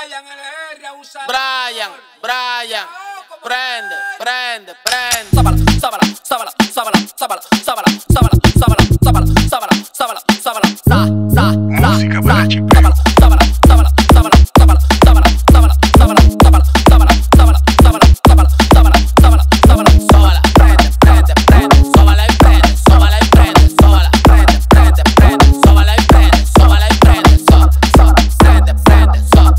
Brian, el R abusador. Brian, prende. Sábala, sábala, sábala, sábala, sábala, sábala, sábala, sábala, sábala, sábala, sábala, sábala, Música para chipeo. sábala, sábala, sábala, sábala, sábala, sábala, sábala, sábala, sábala, sábala, sábala, sábala, sábala, sábala, sábala, sábala, Sóbala, prende, sóbala y prende, sóbala y prende, sóbala, prende, sóbala y prende, sóbala y prende, prende, prende,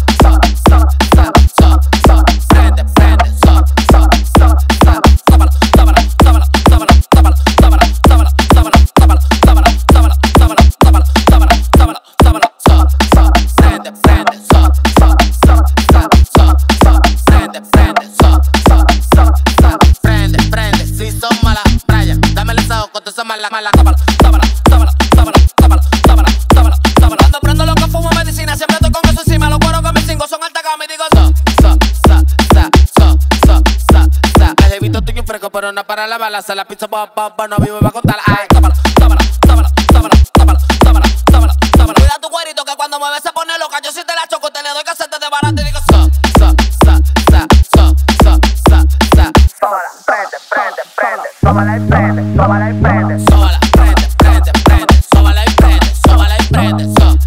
si son malas, Brian, dame el sajo con toda esa mala. sábala, sábala, sábala, sábala, sábala, sábala, sábala, sábala. Cuando prendo lo que fumo medicina, siempre estoy con eso encima. Los cueros con mis cinco son alta gama y digo El jevito tuyo fresco, pero no para la bala. Se la pizza no vivo y va a contar. Ay, Sábala, sábala, sábala, sábala, sábala, sábala, sábala, sábala. cuida tu cuerito que cuando mueve se pone loca. Yo si te la choco, te le doy que se te desbarate y digo Sóbala y prende, sóbala y prende. Sóbala, prende, sóbala y prende, sóbala y prende,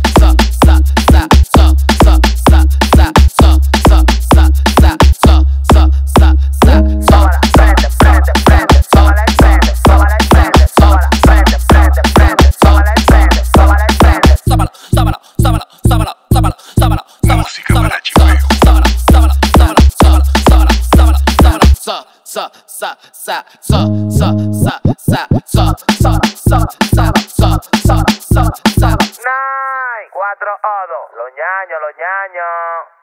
Sóbala, prende, sóbala y prende, sóbala y prende, sóbala, prende, sóbala y prende, sóbala y prende. Sábala, sábala, sábala, sábala, sábala, sábala, sábala, Música sábala, para chipeo. sábala, sábala, sábala, sábala, sábala, sábala, Nay, 4 odos, los ñaños.